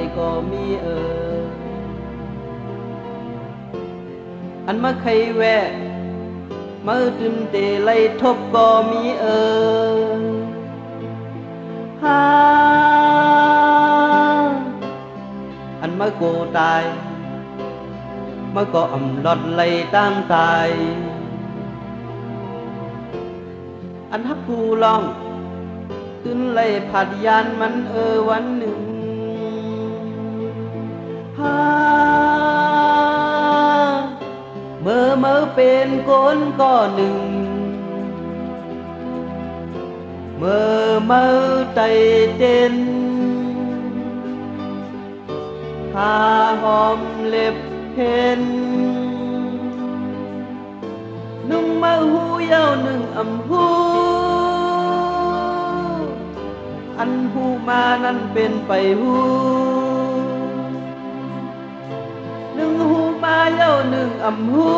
ก็มีอันมาใครแวะมาดื่มเตไล่ทบก็มีฮาอันมาโกตายมาก็อำลอดไล่ตั้งตายอันฮักผู้ลองขึ้นไล่ผัดยานมันวันหนึ่งฮาเมื่อเป็นคนก็หนึ่งเมื่อใจเต้นหาหอมเล็บเห็นนุ่งมาหูยาวหนึ่งอำหูอันหูมานั้นเป็นไปหูหนึ่งหูมาเย้าหนึ่งอำหู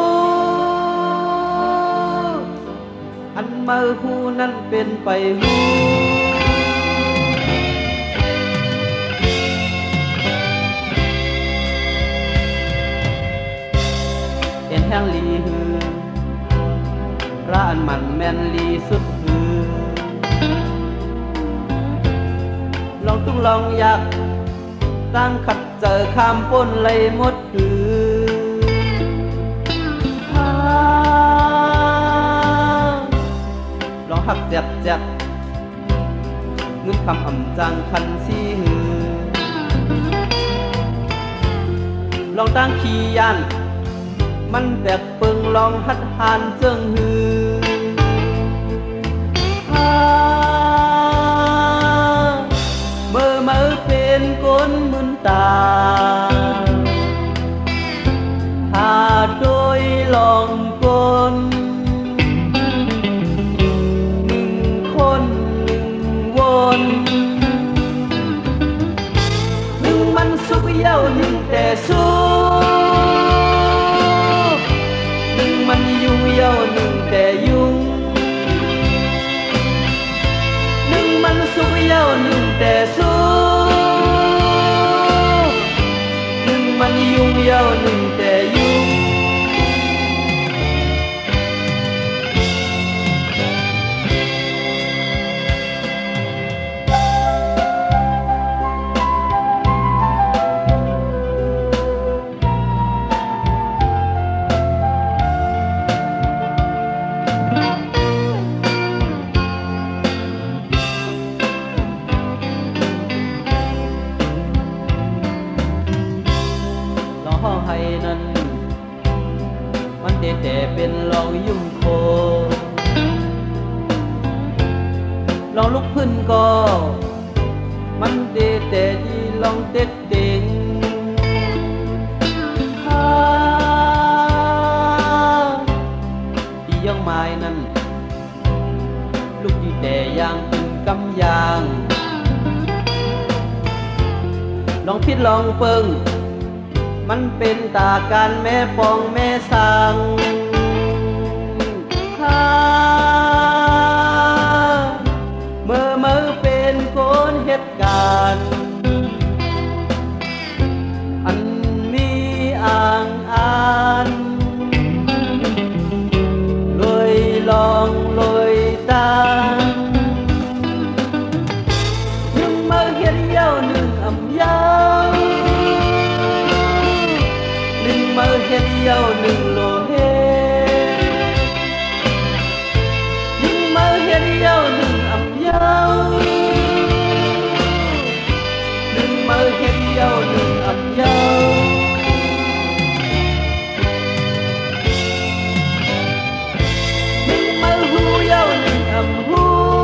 อันมาหูนั้นเป็นไปหูเห็นแห้งลีหือร้านมันแม่นลีสุดหือลองตุ้งลองอยากตั้งขัดเจอข้ามป้นเลยหมดหือลองหักเจ็บเงึดคำอ่ำจังคันสีหือลองตั้งขี้ยันมันแบกเปิงลองหัดหานเจิงหือเมื่อเป็นคนมึนตาหาโดยลองคนหนึ่งคนหนึ่งวนหนึ่งมันสุขเย้าหนึ่งแต่สุขหนึ่งมันยุ่งเย้าหนึ่งแต่ยุ่งหนึ่งมันสุขเย้าหนึ่งแต่สุขหนึ่งมันยุ่งเย้าหนึ่งแต่ยุ่งให้นั้นมันแต่เป็นลองยุ่งโคลองลุกขึ้นก็มันแต่ที่ลองเต็ดเต็งที่ยังไม้นั้นลูกที่แต่ยางเป็นกำยางลองพิดลองเปิงมันเป็นตาการแม่ปองแม่สังเมื่อเป็นคนเหตุการณ์อันมีอ่างอ่านเลยลองเลยตาหนึ่งเมื่อเห็นเย้าหนึ่งอำยาวเมื่อเห็นเย้าหนึ่งโลเฮหนึ่งเมื่อเห็นเย้าหนึ่งอำยาวหนึ่งเมื่อเห็นเย้าหนึ่งอำยาวหนึ่งเมื่อหูเย้าหนึ่งอำหู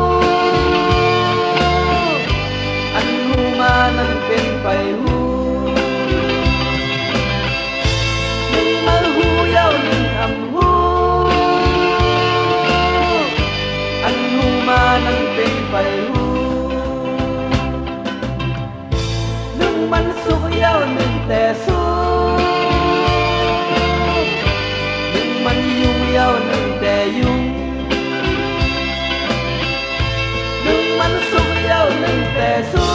อันหูมานั้นเป็นไปหูนั้นเป็นไปหูหนึ่งมันสุขเย้าหนึ่งแต่สุขหนึ่งมันยุ่งเย้าหนึ่งแต่ยุ่งหนึ่งมันสุขเย้าหนึ่งแต่สุ